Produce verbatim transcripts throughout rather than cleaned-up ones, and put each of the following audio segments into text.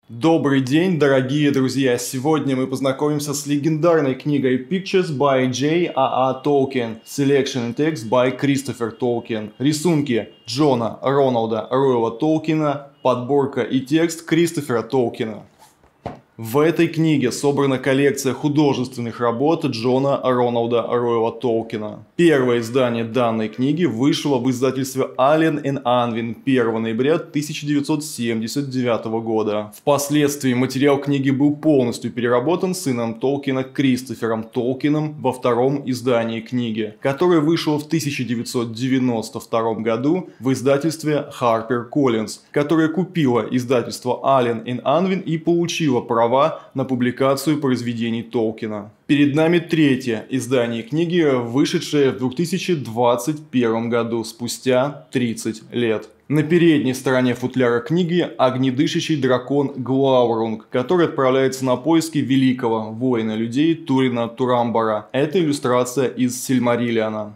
Добрый день, дорогие друзья! Сегодня мы познакомимся с легендарной книгой Pictures by J R R Tolkien, Selection and Text by Christopher Tolkien. Рисунки Джона Роналда Роэла Толкина, подборка и текст Кристофера Толкина. В этой книге собрана коллекция художественных работ Джона Роналда Роэла Толкина. Первое издание данной книги вышло в издательстве Allen энд Unwin первого ноября тысяча девятьсот семьдесят девятого года. Впоследствии материал книги был полностью переработан сыном Толкина Кристофером Толкином во втором издании книги, которое вышло в тысяча девятьсот девяносто втором году в издательстве HarperCollins, которое купило издательство Allen энд Unwin и получило право на публикацию произведений Толкина. Перед нами третье издание книги, вышедшее в две тысячи двадцать первом году, спустя тридцать лет. На передней стороне футляра книги огнедышащий дракон Глаурунг, который отправляется на поиски великого воина людей Турина Турамбара. Это иллюстрация из Сильмариллиона.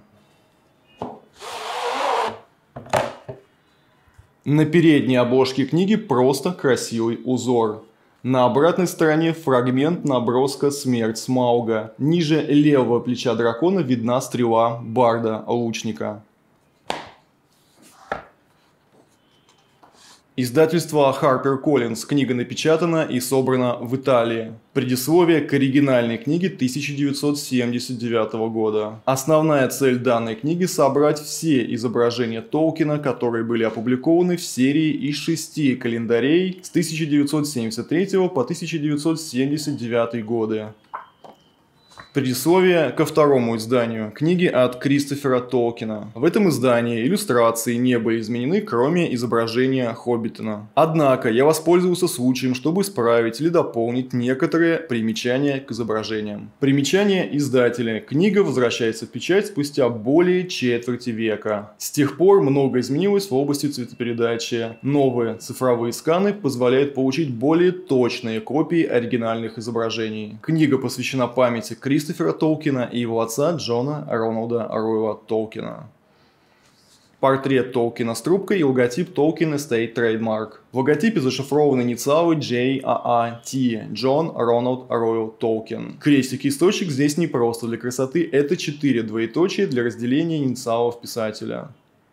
На передней обложке книги просто красивый узор. На обратной стороне фрагмент наброска «Смерть Смауга». Ниже левого плеча дракона видна стрела барда-лучника. Издательство HarperCollins. Книга напечатана и собрана в Италии. Предисловие к оригинальной книге тысяча девятьсот семьдесят девятого года. Основная цель данной книги – собрать все изображения Толкина, которые были опубликованы в серии из шести календарей с тысяча девятьсот семьдесят третьего по тысяча девятьсот семьдесят девятый годы. Предисловие ко второму изданию книги от Кристофера Толкина. В этом издании иллюстрации не были изменены, кроме изображения Хоббитона. Однако я воспользовался случаем, чтобы исправить или дополнить некоторые примечания к изображениям. Примечание издателя. Книга возвращается в печать спустя более четверти века. С тех пор много изменилось в области цветопередачи. Новые цифровые сканы позволяют получить более точные копии оригинальных изображений. Книга посвящена памяти Кристофера Кристофера Толкина и его отца Джона Роналда Роэла Толкина. Портрет Толкина с трубкой и логотип Tolkien Estate Trademark. В логотипе зашифрованы инициалы J R R T, Джон Роналд Роэл Толкин. Крестик и источник здесь не просто для красоты, это четыре двоеточия для разделения инициалов писателя.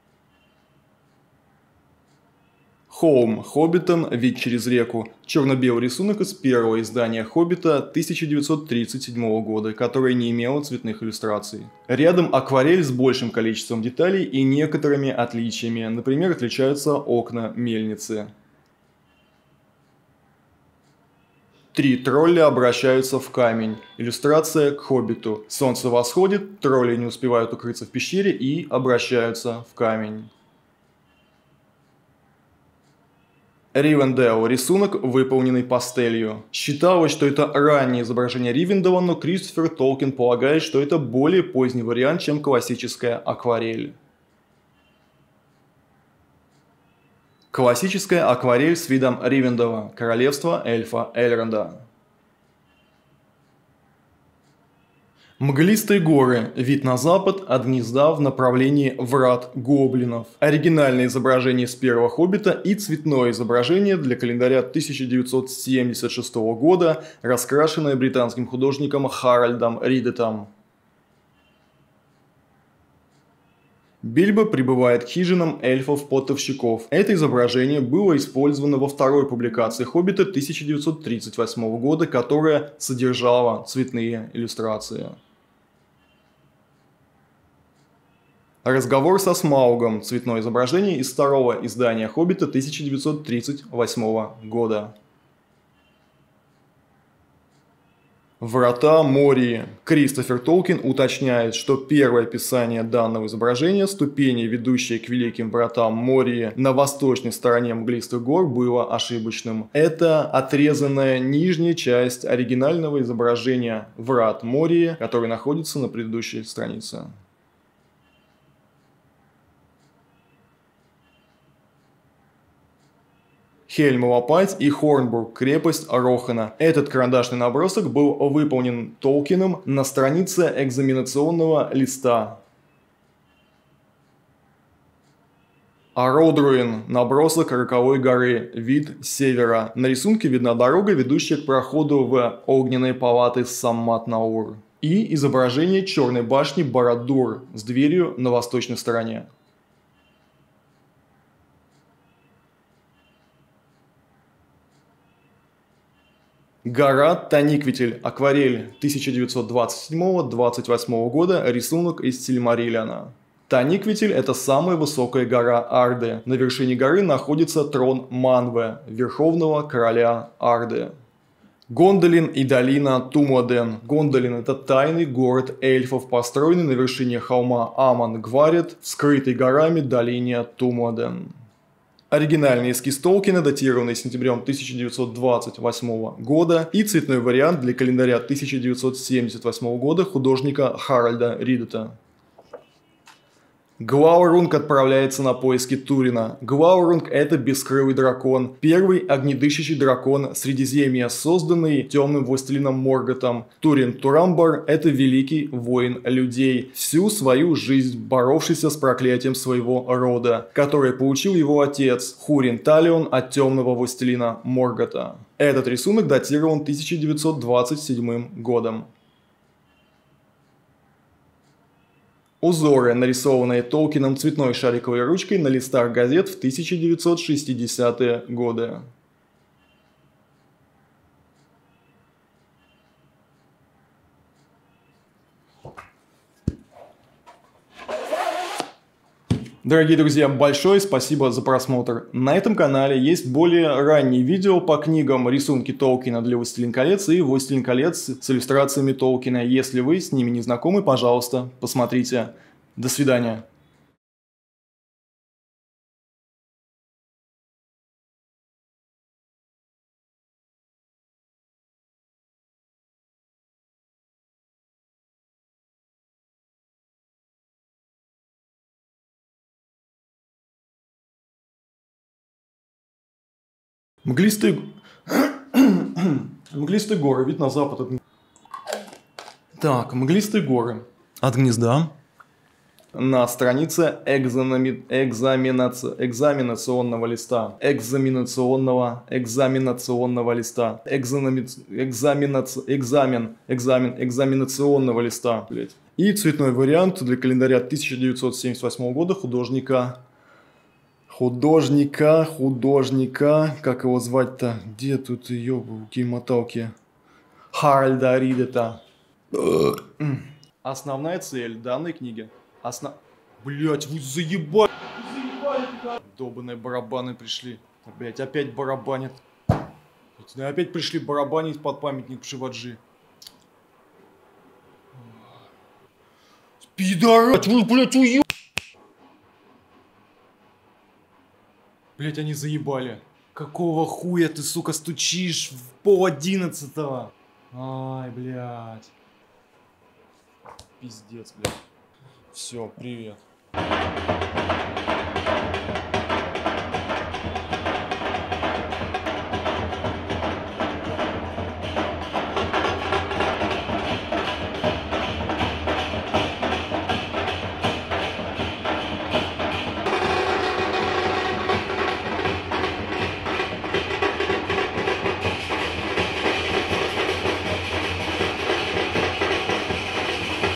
Холм. Хоббитон. Вид через реку. Черно-белый рисунок из первого издания Хоббита тысяча девятьсот тридцать седьмого года, которое не имело цветных иллюстраций. Рядом акварель с большим количеством деталей и некоторыми отличиями. Например, отличаются окна мельницы. Три тролля обращаются в камень. Иллюстрация к Хоббиту. Солнце восходит, тролли не успевают укрыться в пещере и обращаются в камень. Ривендейл. Рисунок, выполненный пастелью. Считалось, что это раннее изображение Ривендела, но Кристофер Толкин полагает, что это более поздний вариант, чем классическая акварель. Классическая акварель с видом Ривендела. Королевство эльфа Эльронда. Мглистые горы. Вид на запад от гнезда в направлении врат гоблинов. Оригинальное изображение с первого Хоббита и цветное изображение для календаря тысяча девятьсот семьдесят шестого года, раскрашенное британским художником Харальдом Ридетом. Бильбо прибывает к хижинам эльфов-потовщиков. Это изображение было использовано во второй публикации Хоббита тысяча девятьсот тридцать восьмого года, которая содержала цветные иллюстрации. Разговор со Смаугом. Цветное изображение из второго издания Хоббита тысяча девятьсот тридцать восьмого года. Врата Мории. Кристофер Толкин уточняет, что первое описание данного изображения, ступени, ведущие к великим вратам Мории на восточной стороне Мглистых гор, было ошибочным. Это отрезанная нижняя часть оригинального изображения врат Мории, который находится на предыдущей странице. Хельм-Лопать и Хорнбург, крепость Рохана. Этот карандашный набросок был выполнен Толкином на странице экзаменационного листа. Родруин. Набросок роковой горы. Вид с севера. На рисунке видна дорога, ведущая к проходу в огненные палаты Саммат-Наур. И изображение черной башни Барад-дур с дверью на восточной стороне. Гора Таниквитель. Акварель тысяча девятьсот двадцать седьмого — двадцать восьмого года. Рисунок из Сильмариллиана. Таниквитель – это самая высокая гора Арды. На вершине горы находится трон Манве, верховного короля Арды. Гондолин и долина Тумаден. Гондолин – это тайный город эльфов, построенный на вершине холма Аман-Гварет, скрытой горами долине Тумаден. Оригинальный эскиз Толкина, датированный сентябрем тысяча девятьсот двадцать восьмого года, и цветной вариант для календаря тысяча девятьсот семьдесят восьмого года художника Харальда Ридета. Глаурунг отправляется на поиски Турина. Глаурунг – это бескрылый дракон, первый огнедышащий дракон Средиземья, созданный темным властелином Морготом. Турин Турамбар – это великий воин людей, всю свою жизнь боровшийся с проклятием своего рода, которое получил его отец Хурин Талион от темного властелина Моргота. Этот рисунок датирован тысяча девятьсот двадцать седьмым годом. Узоры, нарисованные Толкином цветной шариковой ручкой на листах газет в тысяча девятьсот шестидесятые годы. Дорогие друзья, большое спасибо за просмотр. На этом канале есть более ранние видео по книгам «Рисунки Толкина для Властелин колец» и «Властелин колец» с иллюстрациями Толкина. Если вы с ними не знакомы, пожалуйста, посмотрите. До свидания. Мглистые... Мглистые горы, вид на запад. От... Так, мглистые горы. От гнезда. На странице экзамена... экзаменаци... экзаменационного листа. Экзаменационного... экзаменационного листа. Экзамен... Экзаменац... Экзамен... Экзамен... Экзаменационного листа. Блять. И цветной вариант для календаря тысяча девятьсот семьдесят восьмого года художника... Художника, художника, как его звать-то? Где тут ёбки-моталки? Харальда Ридета. Основная цель данной книги. Основ... Блять, вы заебали! Долбаные барабаны пришли. Блять, опять барабанят. Опять пришли барабанить под памятник Шиваджи. Пидорат, вы, блять, уё... Блять, они заебали. Какого хуя ты, сука, стучишь в пол одиннадцатого? Ай, блядь. Пиздец, блядь. Все, привет.